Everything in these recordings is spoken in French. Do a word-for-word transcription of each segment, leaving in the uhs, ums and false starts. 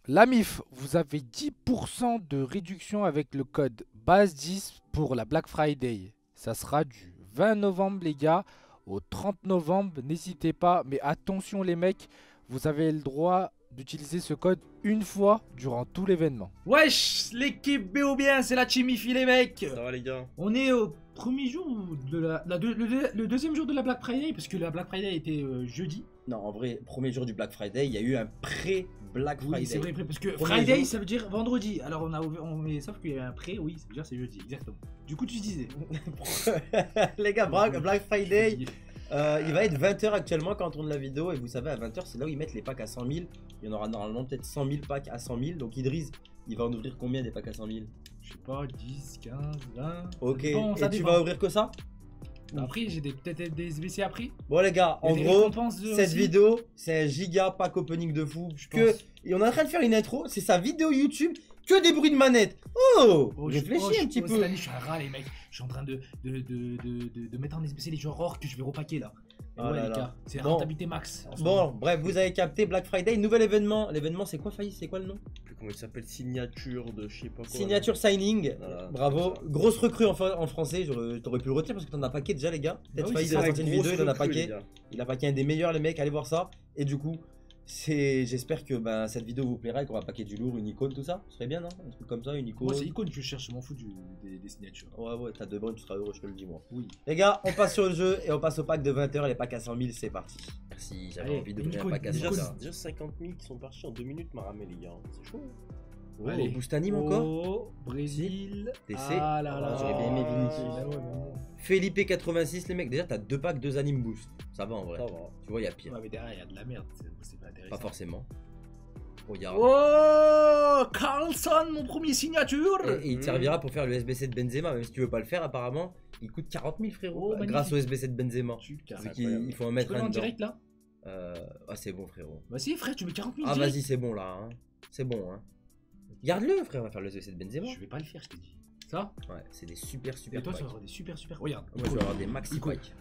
La M I F, vous avez dix pour cent de réduction avec le code base dix pour la Black Friday. Ça sera du vingt novembre, les gars, au trente novembre. N'hésitez pas, mais attention, les mecs, vous avez le droit d'utiliser ce code une fois durant tout l'événement. Wesh, l'équipe B O bien, c'est la Chimifi les mecs. Ça va les gars? On est au premier jour de la, la deux- le, le- le deuxième jour de la Black Friday, parce que la Black Friday était euh, jeudi. Non, en vrai, premier jour du Black Friday, il y a eu un pré-Black Friday. Oui, c'est vrai, parce que Premier Friday jour. ça veut dire vendredi. Alors on a ouvert, on, mais sauf qu'il y a un pré, oui, ça veut dire c'est jeudi, exactement. Du coup tu disais. Les gars, Black Black Friday, euh, il va être vingt heures actuellement quand on tourne la vidéo. Et vous savez, à vingt heures, c'est là où ils mettent les packs à cent mille. Il y en aura normalement peut-être cent mille packs à cent mille. Donc Idriss, il va en ouvrir combien des packs à cent mille? Je sais pas, dix, quinze, vingt. Ok, Bon, ça et tu dépend. vas ouvrir que ça? Après j'ai des- peut-être des S B C après. Bon les gars, Il y a en des gros, récompenses de- cette aussi. vidéo, c'est un giga pack opening de fou. Je Que... pense. Et on est en train de faire une intro, c'est sa vidéo YouTube, que des bruits de manette. Oh, Oh, je- réfléchis oh, je- un petit oh, peu. Cette année, je suis un rat, les mecs. Je suis en train de, de, de, de, de, de mettre en S B C les joueurs or que je vais repacker là. Et Oh ouais, là les là. gars, c'est Bon. rentabilité max. en ce Bon, moment. bref, vous avez capté Black Friday, nouvel événement. L'événement, c'est quoi, Faïs? C'est quoi le nom? Plus comment il s'appelle, signature de je sais pas quoi. Signature signing. Voilà. Bravo. Grosse recrue en, fa- en français. J'aurais- T'aurais pu le retenir parce que t'en as paqué déjà, les gars. Peut-être Bah oui, Faïs c'est a vrai, sorti une Grosse vidéo, il en a recrue, paqué. les gars. Il a paqué un des meilleurs, les mecs. Allez voir ça. Et du coup, c'est, j'espère que ben, cette vidéo vous plaira et qu'on va paquer du lourd, une icône, tout ça. Ce serait bien, non? Un truc comme ça, une icône. Moi, c'est icône que je cherche, je m'en fous du, des, des signatures. Ouais, ouais, t'as deux bonnes, tu seras heureux, je te le dis, moi. Oui. Les gars, on passe sur le jeu et on passe au pack de vingt heures. Les packs à cent mille, c'est parti. Merci, j'avais Allez, envie une d'ouvrir un icône, pack à une cent Déjà, icône. mille. déjà cinquante mille qui sont partis en deux minutes, m'a ramé les gars. C'est chaud. Oh, Allez. boost anime encore. Oh, Brésil. T C. Ah là là. Ah, j'aurais bien aimé Vinicius. Ah ouais, mais bon. Felipe quatre-vingt-six, les mecs. Déjà, t'as deux packs, deux anime boost. Ça va en vrai. Ça va. Tu vois, il y a pire. Ouais, mais derrière, il y a de la merde. c'est- C'est pas intéressant. Pas forcément. Regarde. Oh, Carlson, mon premier signature. Et, et il te servira pour faire le S B C de Benzema, même si tu veux pas le faire, apparemment. Il coûte quarante mille, frérot. Oh, magnifique. grâce au S B C de Benzema. Putain. Vu c'est qu'il incroyable. il faut en Tu mettre peux le un en dedans. direct là? Euh, Ah, c'est bon, frérot. Bah si, frère, tu mets quarante mille Ah, direct. vas-y, c'est bon là. Hein. C'est bon. Hein. Garde-le, frère. On va faire le S B C de Benzema. Je vais pas le faire, je te dis. Ça? Ouais, c'est des super, super Et toi, tu packs. vas avoir des super, super. Regarde. Moi, je vais avoir des maxi Icône. packs.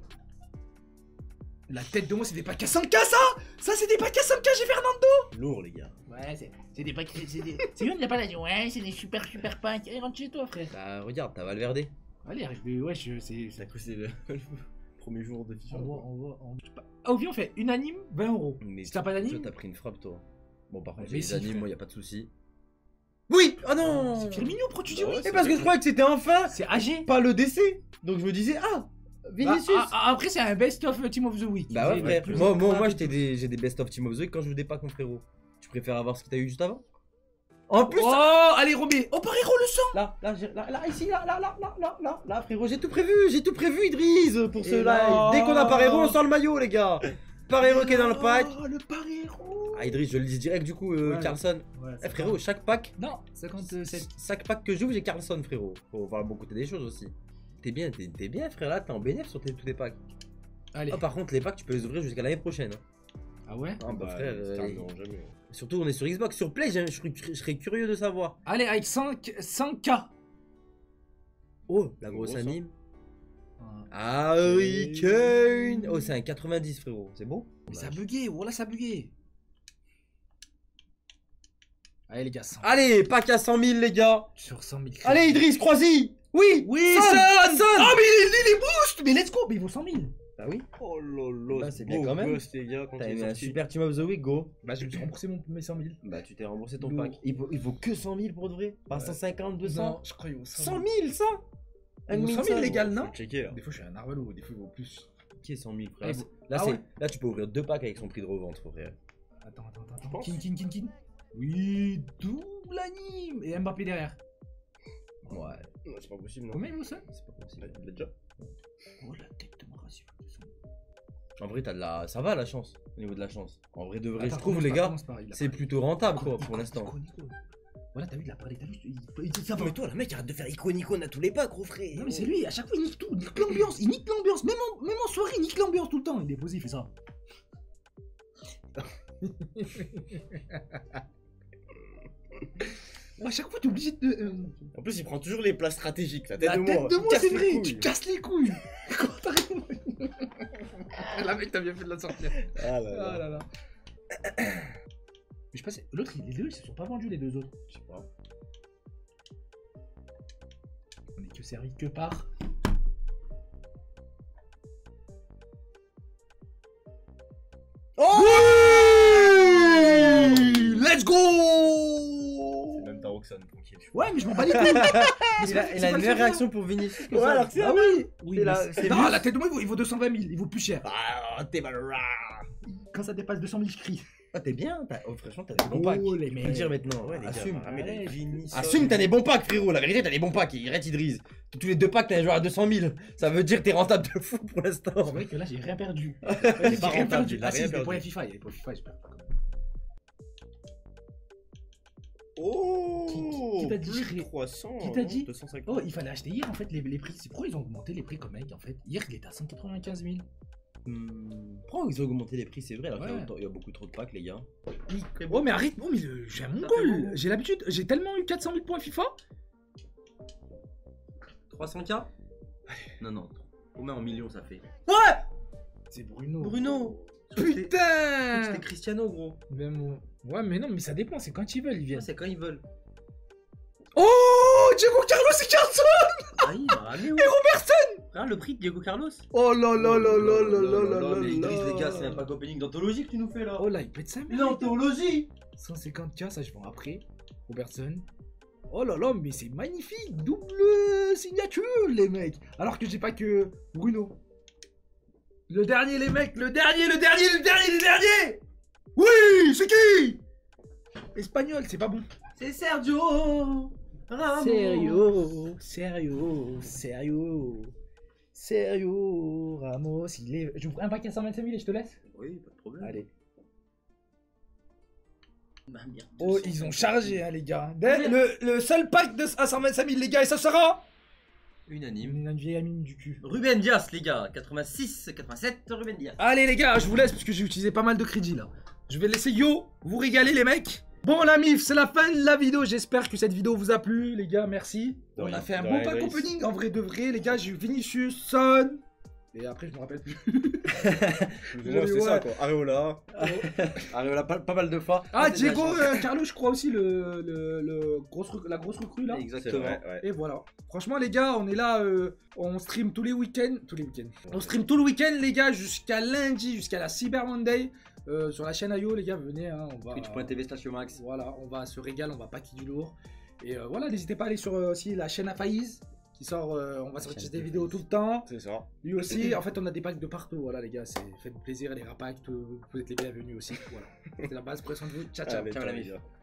La tête de moi, c'est des packs à cent K, ça! Ça, c'est des packs à cent K, j'ai Fernando! Lourd, les gars. Ouais, c'est c'est des packs. C'est des... C'est lui, on n'a pas dit. Ouais, c'est des super, super packs. Allez, rentre chez toi, frère. Bah, regarde, t'as Valverde. Allez, je vais. Ouais, je. C'est. T'as cru que c'est le premier jour de FIFA. On voit, on voit. On... Ah, au pire, on fait une anime, vingt euros. Mais Si t'as pas toi, d'anime. t'as pris une frappe, toi. Bon, par contre, Mais j'ai si, les animes, frère. moi, y a pas de souci. Oui! Oh non! C'est Firmino, pourquoi tu dis Bah oui? ouais, Et parce que je croyais que c'était enfin C'est âgé. pas le décès. Donc je me disais, ah! Vinicius! Bah, ah, ah, après, c'est un best-of Team of the Week. Bah ouais, C'est frère. plus Moi, moi, incroyable moi et j'étais tout. des- j'ai des best-of Team of the Week quand je joue des packs, mon frérot. Tu préfères avoir ce que t'as eu juste avant? En plus, Oh, allez, Romé. Oh, Parero, le sang. là, là, j'ai- là, là, ici, là, là, là, là, là, là, là, frérot, j'ai tout prévu, j'ai tout prévu, Idriss, pour ce Et live. là. Dès qu'on a Parero, on sort le maillot, les gars. Parero qui est dans le pack. Oh, le Parero. Ah, Idriss, je le dis direct, du coup, euh, Ouais. Carlson. Ouais, Eh, frérot, chaque pack, Non, cinquante-sept. chaque pack que j'ouvre, j'ai Carlson, frérot. Faut voir le bon côté des choses aussi. T'es bien, t'es t'es bien, frère, là, t'es en bénéf sur tes- tous tes packs. Allez. Ah, par contre, les packs, tu peux les ouvrir jusqu'à l'année prochaine. hein. Ah ouais? Ah, bah, frère, ils se euh, termineront jamais. surtout, on est sur Xbox. Sur Play, j'ai- je serais- je serais curieux de savoir. Allez, avec cinq, cinq K. Oh, la grosse Gros, ça. anime. Ah. Harry Kane. Oh, c'est un quatre-vingt-dix, frérot. C'est beau? Mais ça a bugué, voilà, ça a bugué. Allez, les gars, cent. Allez, pack à cent mille, les gars. Sur cent mille. Allez, Idriss, crois-y. Oui, Oui, Son, Son. Son. Oh, mais il, il est boost. Mais let's go. Mais il vaut cent mille. Bah oui. Oh lolo, Bah, c'est bien quand même. les gars, quand T'as il est eu un sorti. super Team of the Week, go. Bah, je me suis remboursé mon, mes cent mille. Bah, tu t'es remboursé ton Lourd. pack. Il vaut, il vaut que cent mille pour de vrai. Pas Ouais. cent cinquante, deux cents. Non, je crois qu'il vaut cent mille, ça. Il vaut cent mille légal, non? Faut checker là. Des fois, je suis un narvalo, des fois, il vaut plus. Qui est cent mille, frère? Ah, Là, il vaut- là, ah c'est- ouais. là, tu peux ouvrir deux packs avec son prix de revente, frère. Attends, attends, attends. penses Kin, kin, kin, kin. Oui, double anime. Et Mbappé derrière. Ouais, Non, c'est pas possible, non. Combien il vaut ça? c'est pas possible. Il l'a déjà. Oh, la tête de mon ratio. En vrai, t'as de la... ça va la chance, au niveau de la chance. En vrai, de vrai, Attends, je trouve, commence les par- gars, commence par- il a c'est parlé. plutôt rentable, quoi, Icône, pour l'instant. icône, icône. Voilà, t'as vu, il a parlé, t'as vu, il, il, il- ça va. mais toi, le mec, arrête de faire icône-icône à tous les packs, gros frère. Non mais c'est lui, à chaque fois il nique tout, il nique l'ambiance, il nique l'ambiance, même en, même en soirée il nique l'ambiance tout le temps, il est posé, il fait ça. À chaque fois t'es obligé de... euh, En plus, il prend toujours les places stratégiques. La tête La de tête moi. de il moi casse c'est les vrai, couilles. tu casses les couilles. Quand t'arrives... La mec t'as bien fait de la sortir. Ah là Ah là. là là. Mais je sais pas, si- l'autre, les deux, ils se sont pas vendus, les deux autres. Je sais pas. On est que servi que par. Oh Let's go! C'est même ta Roxane, tranquille. Ouais, mais je m'en bats les couilles! Mais c'est Il pas- a, c'est il pas a le une meilleure faire, réaction pour Vinicius que Ouais, ça. alors que c'est- Ah oui! Oui, C'est la- mais c'est non, lui. la tête de moi, il vaut, il vaut deux cent vingt mille, il vaut plus cher. Ah, t'es mal. Quand ça dépasse deux cent mille, je crie. Ah, t'es bien, t'as- oh, franchement, t'as des bons packs. Oh, les Faut mecs. le dire maintenant. Ouais, les gars, Assume. ah, mais les Ouais. Vinicius. Assume, t'as des bons packs, frérot. La vérité, t'as des bons packs. Il reste Idriss. Tous les deux packs, t'as un joueur à deux cent mille. Ça veut dire que t'es rentable de fou pour l'instant. C'est vrai que là, j'ai rien perdu. Il est J'ai pas rien rentable, perdu. il a Ah si, rien il y a des points perdu. FIFA, il y a des points FIFA, je perds pas. Oh Qui- qui t'a dit, plus de frère trois cents. Qui t'a non, dit deux cent cinquante. Oh, il fallait acheter hier en fait les, les prix. C'est pourquoi ils ont augmenté les prix comme mec en fait. Hier, il était à cent quatre-vingt-quinze mille. Hmm, Pourquoi ils ont augmenté les prix, c'est vrai, alors qu'il y a Ouais. autant- il y a beaucoup trop de packs, les gars. Oh, mais arrête, oh, mais le- j'ai un mongol. J'ai l'habitude, j'ai tellement eu quatre cent mille points FIFA. trois cents K Non, non. Combien en millions ça fait? C'est Bruno. Bruno Putain! C'était Cristiano, gros. Même, ouais, mais non, mais ça dépend, c'est quand ils veulent, ils Ouais, viennent. c'est quand ils veulent. Oh! Diego Carlos et Carlson! Ah, il m'a ramené, Et Robertson Regarde le prix de Diego Carlos. Oh là là là là là là là là Mais Idriss, là. les gars, c'est un pack opening d'anthologie que tu nous fais là. Oh là, il pète sa mère. L'anthologie cent cinquante K, ça je vends après. Robertson. Oh là là, mais c'est magnifique! Double signature, les mecs! Alors que j'ai pas que Bruno. Le dernier, les mecs! Le dernier, le dernier, le dernier, le dernier! Oui! C'est qui? Espagnol, c'est pas bon. C'est Sergio Ramos. Sérieux, sérieux, sérieux, sérieux, Ramos, il est... Je vous ferai un paquet à cent vingt-cinq mille et je te laisse. Oui, pas de problème. Allez. Bah, merde, Oh, deux cents. ils ont chargé, hein, les gars. Le, le seul pack de, à cent vingt-cinq mille, les gars, et ça sera... Unanime. Une, une vieille amie du cul. Ruben Dias, les gars. quatre-vingt-six, quatre-vingt-sept, Ruben Dias. Allez, les gars, je vous laisse parce que j'ai utilisé pas mal de crédits, là. Je vais laisser Yo vous régaler, les mecs. Bon, la mif, c'est la fin de la vidéo. J'espère que cette vidéo vous a plu, les gars. Merci. De On rien. a fait un De bon rien, pack Idriss. opening, en vrai de vrai, les gars. J'ai eu Vinicius, Son. Et après, je me rappelle plus. Moi, c'est Ouais. ça quoi. Areola. Areola, pas, pas mal de fois. Ah, c'est de la Diego chance. euh, Carlos, je crois aussi, le, le, le grosse, rec- la grosse recrue, là. C'est Exactement. vrai, ouais. Et voilà. Franchement, les gars, on est là, euh, on stream tous les week-ends. Tous les week-ends. On stream tout le week-end, les gars, jusqu'à lundi, jusqu'à la Cyber Monday. Euh, sur la chaîne Ayo, les gars, venez, hein, on va. Twitch point T V slash Max. Voilà, on va se régaler, on va paquer du lourd. Et euh, voilà, n'hésitez pas à aller sur euh, aussi la chaîne à Faïz, qui sort, euh, on va sortir chaîne des de vidéos Faïz. tout le temps. C'est ça. Lui aussi, en fait, on a des packs de partout. Voilà, les gars, c'est faites plaisir, les rapacks, tout- vous êtes les bienvenus aussi. Voilà, c'est la base, prenez soin de vous. Ciao, ciao. Allez, ciao, la les mif. gars.